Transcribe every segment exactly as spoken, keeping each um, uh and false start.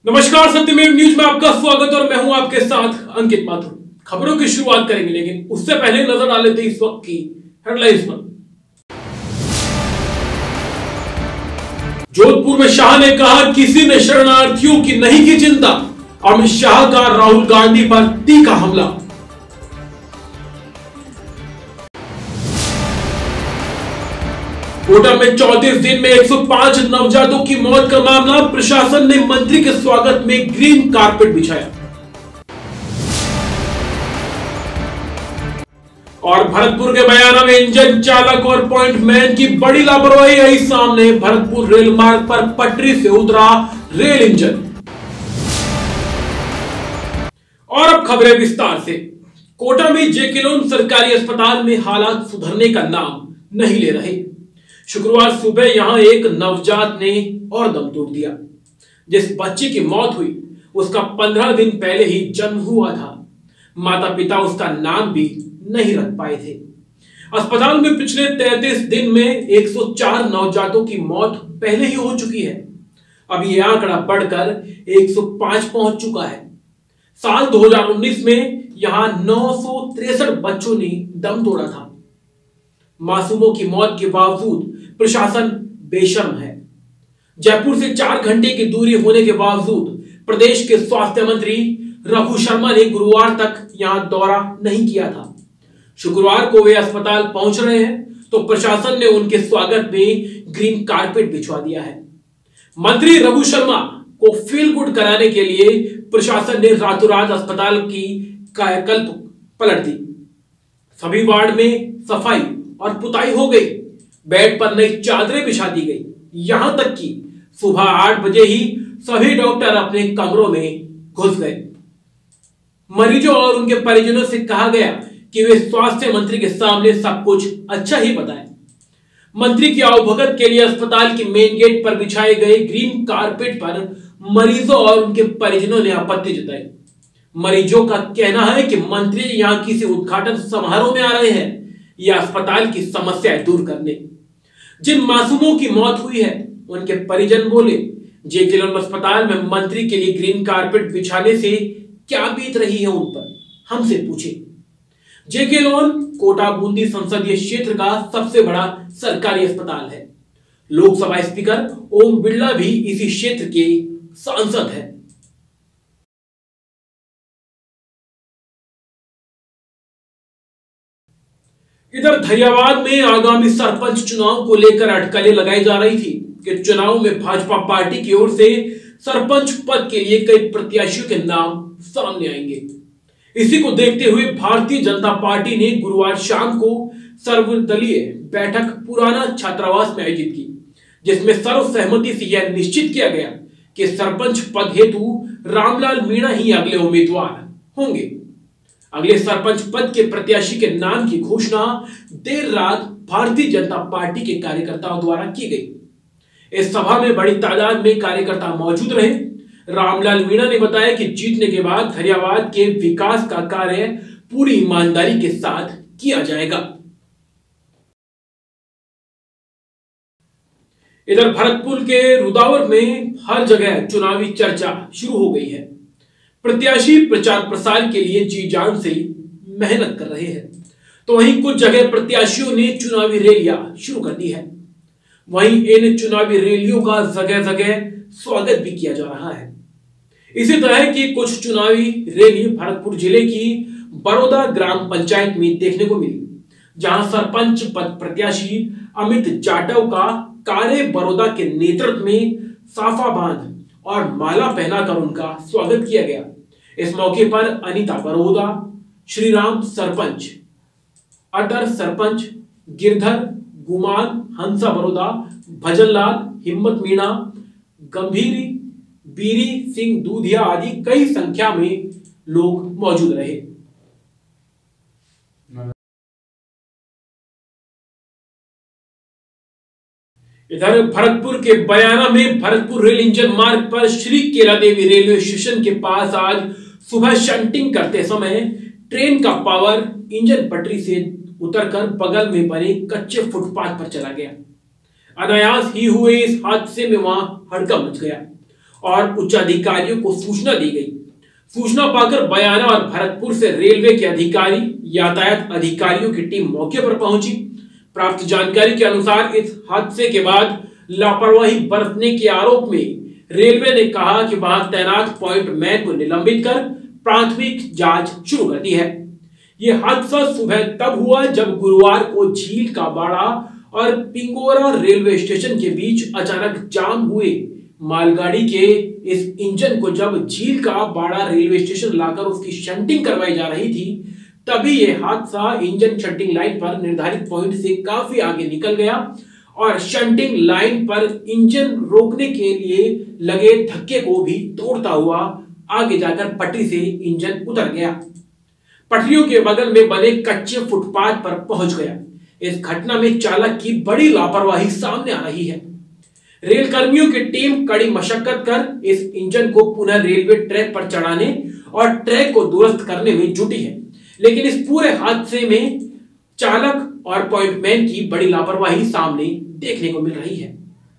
नमस्कार, सत्यमेव न्यूज में आपका स्वागत और मैं हूं आपके साथ अंकित माथुर। खबरों की शुरुआत करेंगे, लेकिन उससे पहले नजर डाल लेते हैं इस वक्त की हेडलाइंस पर। जोधपुर में शाह ने कहा, किसी ने शरणार्थियों की नहीं की चिंता। अमित शाह का राहुल गांधी पर तीखा हमला। कोटा में चौंतीस दिन में एक सौ पांच नवजातों की मौत का मामला। प्रशासन ने मंत्री के स्वागत में ग्रीन कारपेट बिछाया। और भरतपुर के बयाना में इंजन चालक और पॉइंट मैन की बड़ी लापरवाही आई सामने। भरतपुर रेल मार्ग पर पटरी से उतरा रेल इंजन। और अब खबरें विस्तार से। कोटा में जेके लोन सरकारी अस्पताल में हालात सुधरने का नाम नहीं ले रहे। शुक्रवार सुबह यहां एक नवजात ने और दम तोड़ दिया। जिस बच्चे की मौत हुई उसका पंद्रह दिन पहले ही जन्म हुआ था। माता पिता उसका नाम भी नहीं रख पाए थे। अस्पताल में पिछले तैंतीस दिन में एक सौ चार नवजातों की मौत पहले ही हो चुकी है। अब यह आंकड़ा बढ़कर एक सौ पांच पहुंच चुका है। साल दो हज़ार उन्नीस में यहां नौ सौ तिरसठ बच्चों ने दम तोड़ा था। मासूमों की मौत के बावजूद प्रशासन बेशर्म है। जयपुर से चार घंटे की दूरी होने के बावजूद प्रदेश के स्वास्थ्य मंत्री रघु शर्मा ने गुरुवार तक यहां दौरा नहीं किया था। शुक्रवार को वे अस्पताल पहुंच रहे हैं तो प्रशासन ने उनके स्वागत में ग्रीन कारपेट बिछवा दिया है। मंत्री रघु शर्मा को फील गुड कराने के लिए प्रशासन ने रातों रात अस्पताल की कायाकल्प पलट दी। सभी वार्ड में सफाई और पुताई हो गई। बेड पर नई चादरें बिछा दी गई। यहां तक कि सुबह आठ बजे ही सभी डॉक्टर अपने कमरों में घुस गए। मरीजों और उनके परिजनों से कहा गया कि वे स्वास्थ्य मंत्री के सामने सब कुछ अच्छा ही बताएं। मंत्री की आवभगत के लिए अस्पताल की मेन गेट पर बिछाए गए ग्रीन कारपेट पर मरीजों और उनके परिजनों ने आपत्ति जताई। मरीजों का कहना है कि मंत्री यहां किसी उद्घाटन समारोह में आ रहे हैं या अस्पताल की समस्याएं दूर करने। जिन मासूमों की मौत हुई है उनके परिजन बोले, जेके लोन अस्पताल में मंत्री के लिए ग्रीन कारपेट बिछाने से क्या बीत रही है उन पर, हमसे पूछे। जेके लोन कोटा बूंदी संसदीय क्षेत्र का सबसे बड़ा सरकारी अस्पताल है। लोकसभा स्पीकर ओम बिरला भी इसी क्षेत्र के सांसद हैं। इधर धैर्यवाद में आगामी सरपंच चुनाव को लेकर अटकलें लगाई जा रही थी कि चुनाव में भाजपा पार्टी की ओर से सरपंच पद के लिए कई प्रत्याशियों के नाम सामने आएंगे। इसी को देखते हुए भारतीय जनता पार्टी ने गुरुवार शाम को सर्वदलीय बैठक पुराना छात्रावास में आयोजित की, जिसमें सर्वसहमति से यह निश्चित किया गया कि सरपंच पद हेतु रामलाल मीणा ही अगले उम्मीदवार होंगे। अगले सरपंच पद के प्रत्याशी के नाम की घोषणा देर रात भारतीय जनता पार्टी के कार्यकर्ताओं द्वारा की गई। इस सभा में बड़ी तादाद में कार्यकर्ता मौजूद रहे। रामलाल मीणा ने बताया कि जीतने के बाद धैर्यवाद के विकास का कार्य पूरी ईमानदारी के साथ किया जाएगा। इधर भरतपुर के रुदावर में हर जगह चुनावी चर्चा शुरू हो गई है। प्रत्याशी प्रचार प्रसार के लिए जी जान से मेहनत कर रहे हैं, तो वहीं कुछ जगह प्रत्याशियों ने चुनावी रैलियां शुरू कर दी है। वहीं इन चुनावी रैलियों का जगह जगह स्वागत भी किया जा रहा है। इसी तरह की कुछ चुनावी रैली भरतपुर जिले की बरोदा ग्राम पंचायत में देखने को मिली, जहां सरपंच पद प्रत्याशी अमित जाटव का कारे बरोदा के नेतृत्व में साफा बांध और माला पहनाकर उनका स्वागत किया गया। इस मौके पर अनीता बरोदा, श्रीराम सरपंच, अटर सरपंच, गिरधर, गुमान, हंसा बरोदा, भजनलाल, हिम्मत मीणा, गंभीरी, बीरी सिंह दूधिया आदि कई संख्या में लोग मौजूद रहे। इधर भरतपुर के बयाना में भरतपुर रेल इंजन मार्ग पर श्री केला देवी रेलवे स्टेशन के पास आज सुबह शंटिंग करते समय ट्रेन का पावर इंजन पटरी से उतरकर बगल में बने कच्चे फुटपाथ पर चला गया। अनायास ही हुए इस हादसे में वहां हड़कंप मच गया और उच्च अधिकारियों को सूचना दी गई। सूचना पाकर बयाना और भरतपुर से रेलवे के अधिकारी, यातायात अधिकारियों की टीम मौके पर पहुंची। प्राप्त जानकारी के अनुसार इस हादसे के बाद लापरवाही बरतने के आरोप में रेलवे ने कहा कि वहां तैनात पॉइंट मैन को निलंबित कर प्राथमिक जांच शुरू कर दी है। यह हादसा सुबह तब हुआ जब गुरुवार को झील का बाड़ा और पिंगोरा रेलवे स्टेशन के बीच अचानक जाम हुए मालगाड़ी के इस इंजन को जब झील का बाड़ा रेलवे स्टेशन लाकर उसकी शंटिंग करवाई जा रही थी, तभी यह हादसा इंजन शंटिंग लाइन पर निर्धारित पॉइंट से काफी आगे निकल गया और शंटिंग लाइन पर इंजन रोकने के लिए लगे धक्के को भी तोड़ता हुआ आगे जाकर पटरी से इंजन उतर गया, पटरियों के बगल में बने कच्चे फुटपाथ पर पहुंच गया। इस घटना में चालक की बड़ी लापरवाही सामने आ रही है। रेल कर्मियों की टीम कड़ी मशक्कत कर इस इंजन को पुनः रेलवे ट्रैक पर चढ़ाने और ट्रैक को दुरुस्त करने में जुटी है, लेकिन इस पूरे हादसे में चालक और पॉइंटमैन की बड़ी लापरवाही सामने देखने को मिल रही है।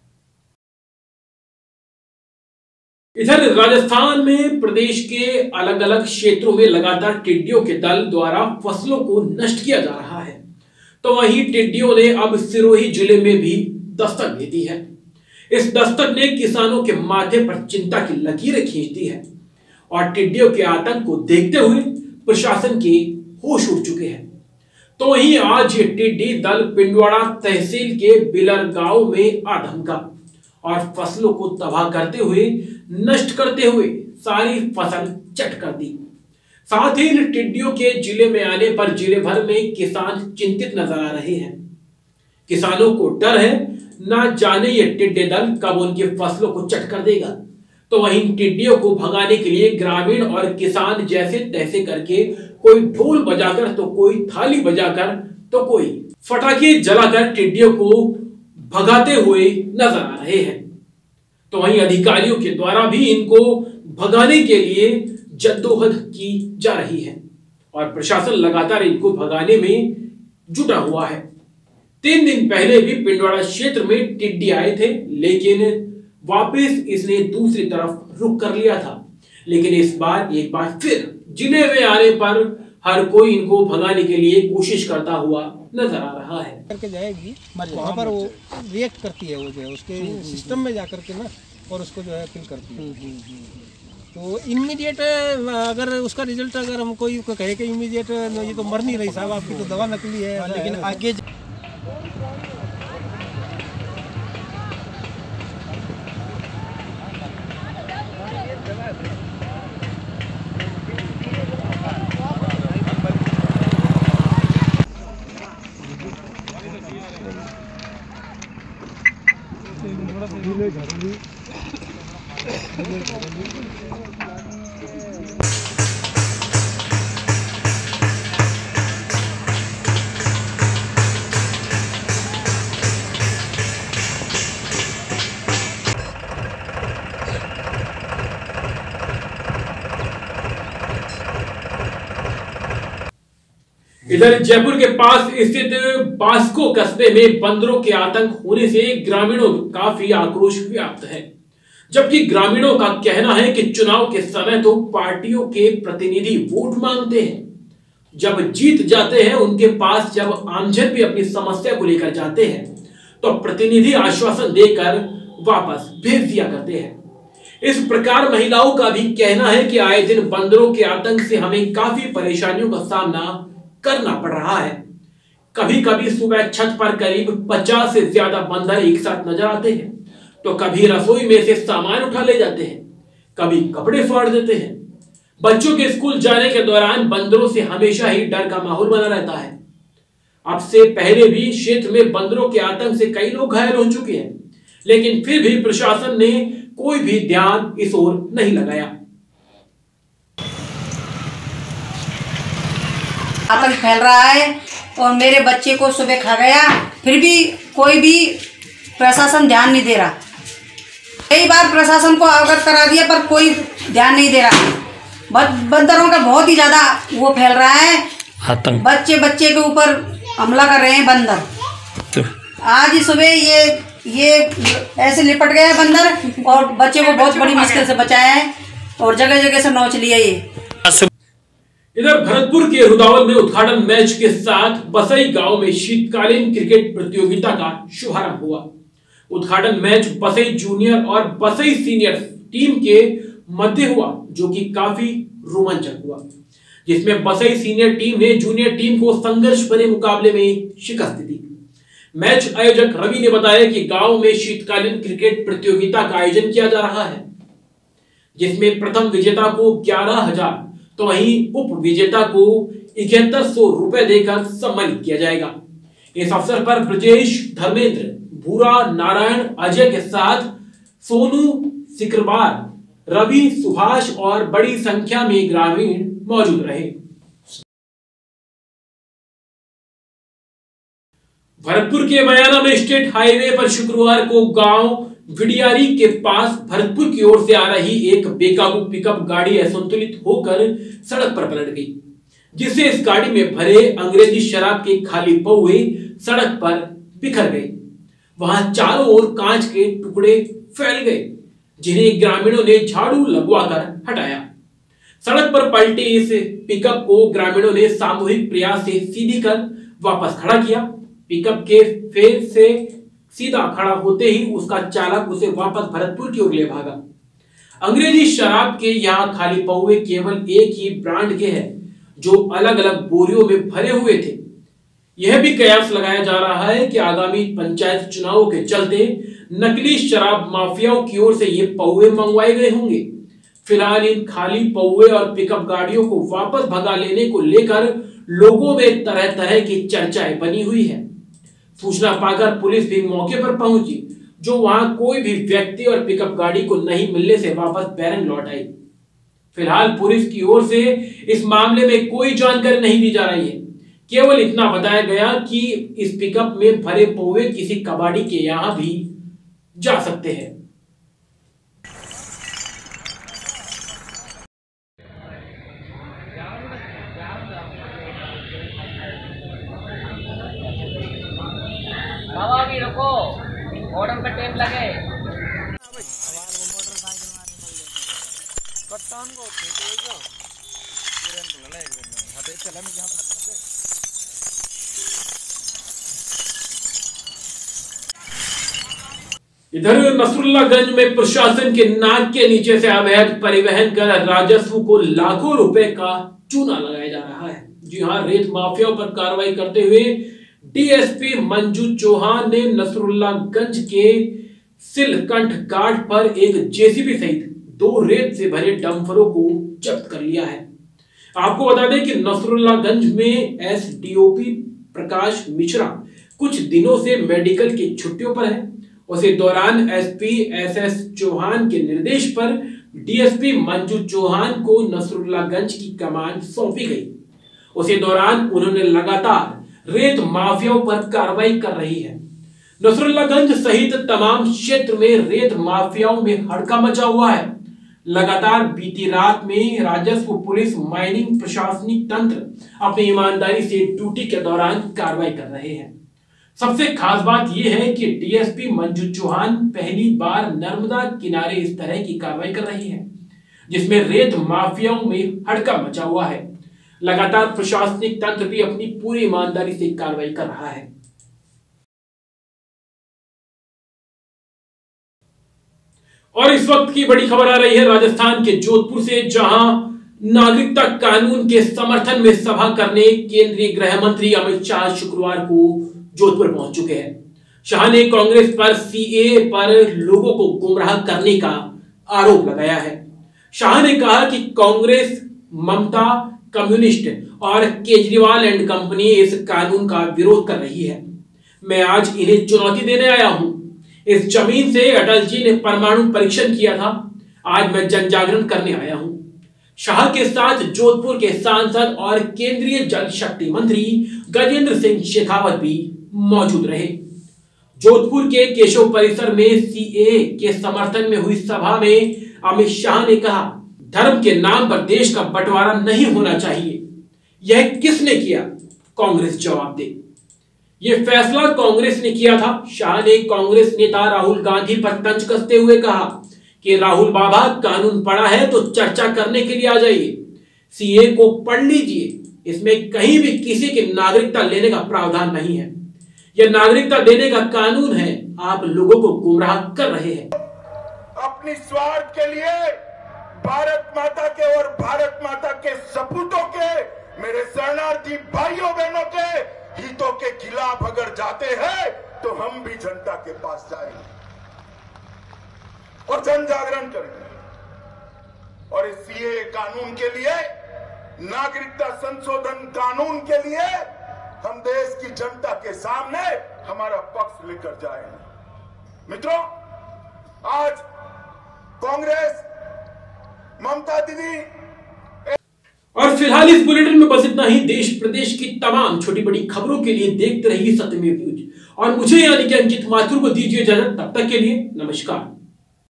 इधर राजस्थान में प्रदेश के अलग अलग क्षेत्रों में लगातार टिड्डियों के दल द्वारा फसलों को नष्ट किया जा रहा है, तो वहीं टिड्डियों ने अब सिरोही जिले में भी दस्तक दे दी है। इस दस्तक ने किसानों के माथे पर चिंता की लकीरें खींच दी है और टिड्डियों के आतंक को देखते हुए प्रशासन के होश उड़ चुके हैं। तो वहीं आज ये टिड्डी दल पिंडवाड़ा तहसील के बिलर गांव में आ धमका और फसलों को तबाह करते हुए, नष्ट करते हुए सारी फसल चट कर दी। साथ ही इन टिड्डियों के जिले में आने पर जिले भर में किसान चिंतित नजर आ रहे हैं। किसानों को डर है, ना जाने ये टिड्डे दल कब उनकी फसलों को चट कर देगा। तो वहीं टिड्डियों को भगाने के लिए ग्रामीण और किसान जैसे तैसे करके कोई ढोल बजाकर, तो कोई थाली बजाकर, तो कोई फटाके जलाकर टिड्डियों को भगाते हुए नजर आ रहे हैं। तो वहीं अधिकारियों के द्वारा भी इनको भगाने के लिए जद्दोजहद की जा रही है और प्रशासन लगातार इनको भगाने में जुटा हुआ है। तीन दिन पहले भी पिंडवाड़ा क्षेत्र में टिड्डी आए थे, लेकिन वापस इसने दूसरी तरफ रुख कर लिया था। लेकिन इस बार एक बार फिर जिले में आने पर हर कोई इनको भगाने के लिए कोशिश करता हुआ नजर आ रहा है। करके जाएगी वहाँ पर वो रिएक्ट करती है, वो जो है उसके सिस्टम में जाकर के ना, और उसको जो है किल करती है। तो इमीडिएट अगर उसका रिजल्ट अगर हम कोई को कहे कि इमीडिएट ये तो मर नहीं रही साहब, आपकी तो दवा नकली है, लेकिन आगे इधर जयपुर के पास स्थित बास्को कस्बे में बंदरों के आतंक होने से ग्रामीणों में काफी आक्रोश व्याप्त है। जबकि ग्रामीणों का कहना है कि चुनाव के समय तो पार्टियों के प्रतिनिधि वोट मांगते हैं, जब जीत जाते हैं उनके पास जब आमजन भी अपनी समस्या को लेकर जाते हैं तो प्रतिनिधि आश्वासन देकर वापस भेज दिया करते हैं। इस प्रकार महिलाओं का भी कहना है कि आए दिन बंदरों के आतंक से हमें काफी परेशानियों का सामना करना पड़ रहा है। कभी कभी सुबह छत पर करीब पचास से ज्यादा बंदर एक साथ नजर आते हैं, तो कभी रसोई में से सामान उठा ले जाते हैं, कभी कपड़े फाड़ देते हैं। बच्चों के स्कूल जाने के दौरान बंदरों से हमेशा ही डर का माहौल बना रहता है। अब से पहले भी क्षेत्र में बंदरों के आतंक से कई लोग घायल हो चुके हैं, लेकिन फिर भी प्रशासन ने कोई भी ध्यान इस ओर नहीं लगाया। आतंक फैल रहा है और मेरे बच्चे को सुबह खा गया, फिर भी कोई भी प्रशासन ध्यान नहीं दे रहा। कई बार प्रशासन को अवगत करा दिया पर कोई ध्यान नहीं दे रहा। बंदरों का बहुत ही ज़्यादा वो फैल रहा है, बच्चे बच्चे के ऊपर हमला कर रहे हैं बंदर। आज ही सुबह ये ये ऐसे लिपट गया है बंदर और बच्चे को बहुत बड़ी मुश्किल से बचाया है और जगह जगह से नोच लिया ये। इधर भरतपुर के रुदावल में उद्घाटन मैच के साथ बसई गांव में शीतकालीन क्रिकेट प्रतियोगिता का शुभारंभ हुआ। उद्घाटन मैच बसई जूनियर और बसई सीनियर टीम के मध्य हुआ, जो कि काफी रोमांचक हुआ, जिसमें बसई सीनियर टीम ने जूनियर टीम को संघर्ष भरे मुकाबले में शिकस्त दी। मैच आयोजक रवि ने बताया कि गांव में शीतकालीन क्रिकेट प्रतियोगिता का आयोजन किया जा रहा है, जिसमें प्रथम विजेता को ग्यारह हजार तो वहीं उप विजेता को इकहत्तर सौ रुपए देकर सम्मानित किया जाएगा। इस अवसर पर ब्रजेश, धर्मेंद्र, भूरा, नारायण, अजय के साथ सोनू, सिकरबार, रवि, सुभाष और बड़ी संख्या में ग्रामीण मौजूद रहे। भरतपुर के बयाना में स्टेट हाईवे पर शुक्रवार को गांव विडियारी के पास भरतपुर की ओर से आ रही एक बेकाबू पिकअप गाड़ी असंतुलित होकर सड़क पर पलट गई, जिससे इस गाड़ी में भरे अंग्रेजी शराब के खाली पौवे सड़क पर बिखर गए। वहां चारों ओर कांच के टुकड़े फैल गए, जिन्हें ग्रामीणों ने झाड़ू लगवाकर हटाया। सड़क पर पलटी इस पिकअप को ग्रामीणों ने सामूहिक प्रयास से सीधी कर वापस खड़ा किया। पिकअप के फेर से सीधा खड़ा होते ही उसका चालक उसे वापस भरतपुर की ओर ले भागा। अंग्रेजी शराब के यहाँ खाली पौवे केवल एक ही ब्रांड के हैं, जो अलग अलग बोरियों में भरे हुए थे। यह भी कयास लगाया जा रहा है कि आगामी पंचायत चुनावों के चलते नकली शराब माफियाओं की ओर से ये पौवे मंगवाए गए होंगे। फिलहाल इन खाली पौवे और पिकअप गाड़ियों को वापस भगा लेने को लेकर लोगों में तरह तरह की चर्चाएं बनी हुई है। सूचना पाकर पुलिस भी मौके पर पहुंची, जो वहां कोई भी व्यक्ति और पिकअप गाड़ी को नहीं मिलने से वापस बैरन लौट आई। फिलहाल पुलिस की ओर से इस मामले में कोई जानकारी नहीं दी जा रही है। केवल इतना बताया गया कि इस पिकअप में भरे पौवे किसी कबाड़ी के यहां भी जा सकते हैं। बाबा भी रुको, ऑर्डर पे टेप लगे। इधर नसरुल्लागंज में प्रशासन के नाक के नीचे से अवैध परिवहन कर राजस्व को लाखों रुपए का चूना लगाया जा रहा है। जी हां, रेत माफियाओं पर कार्रवाई करते हुए डीएसपी मंजू चौहान ने नसरुल्लागंज के सिलकंठ घाट पर एक जेसीबी सहित दो रेत से भरे डंफरों को जब्त कर लिया है। आपको बता दें कि नसरुल्लागंज में एसडीओपी प्रकाश मिश्रा कुछ दिनों से मेडिकल की छुट्टियों पर है। उसी दौरान एसपी एसएस चौहान के निर्देश पर डीएसपी मंजू चौहान को नसरुल्लागंज की कमान सौंपी गई। उसी दौरान उन्होंने लगातार रेत माफियाओं पर कार्रवाई कर रही है। नसरुल्लागंज सहित तमाम क्षेत्र में रेत माफियाओं में हड़का मचा हुआ है। लगातार बीती रात में राजस्व, पुलिस, माइनिंग, प्रशासनिक तंत्र अपनी ईमानदारी से ड्यूटी के दौरान कार्रवाई कर रहे हैं। सबसे खास बात यह है कि डीएसपी मंजू चौहान पहली बार नर्मदा किनारे इस तरह की कार्रवाई कर रही है, जिसमें रेत माफियाओं में हड़का मचा हुआ है। लगातार प्रशासनिक तंत्र भी अपनी पूरी ईमानदारी से कार्रवाई कर रहा है। और इस वक्त की बड़ी खबर आ रही है राजस्थान के जोधपुर से, जहां नागरिकता कानून के समर्थन में सभा करने केंद्रीय गृह मंत्री अमित शाह शुक्रवार को जोधपुर पहुंच चुके हैं। शाह ने कांग्रेस पर सीएए पर लोगों को गुमराह करने का आरोप लगाया है। शाह ने कहा कि कांग्रेस, ममता, कम्युनिस्ट और केजरीवाल एंड कंपनी इस कानून का विरोध कर रही है। मैं आज इन्हें चुनौती देने आया हूं। इस जमीन से अटल जी ने परमाणु परीक्षण किया था। आज मैं जन जागरण करने आया हूं। शाह के साथ जोधपुर के सांसद और केंद्रीय जल शक्ति मंत्री गजेंद्र सिंह शेखावत भी मौजूद रहे। जोधपुर के केशव परिसर में सीएए के समर्थन में हुई सभा में अमित शाह ने कहा, धर्म के नाम पर देश का बंटवारा नहीं होना चाहिए। यह किसने किया? कांग्रेस जवाब दे। ये फैसला कांग्रेस ने किया था। शाह ने कांग्रेस नेता राहुल गांधी पर तंज कसते हुए कहा कि राहुल बाबा, कानून पढ़ा है तो चर्चा करने के लिए आ जाइए, सीए को पढ़ लीजिए, इसमें कहीं भी किसी की नागरिकता लेने का प्रावधान नहीं है। यह नागरिकता देने का कानून है, आप लोगों को गुमराह कर रहे हैं। अपनी स्वार्थ के लिए भारत माता के और भारत माता के सपूतों के, मेरे शरणार्थी भाइयों बहनों के हितों के खिलाफ अगर जाते हैं तो हम भी जनता के पास जाएंगे और जन जागरण करेंगे। और इस सीए कानून के लिए, नागरिकता संशोधन कानून के लिए हम देश की जनता के सामने हमारा पक्ष लेकर जाएंगे। मित्रों, आज कांग्रेस, ममता दीदी। और फिलहाल इस बुलेटिन में बस इतना ही। देश प्रदेश की तमाम छोटी बड़ी खबरों के लिए देखते रहिए सत्यमेव न्यूज और मुझे यानी कि अंकित माथुर को दीजिए इजाजत। तब तक के लिए नमस्कार।